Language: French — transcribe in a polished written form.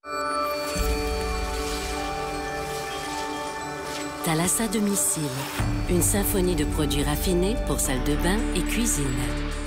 Thalassa Domicile, une symphonie de produits raffinés pour salle de bain et cuisine.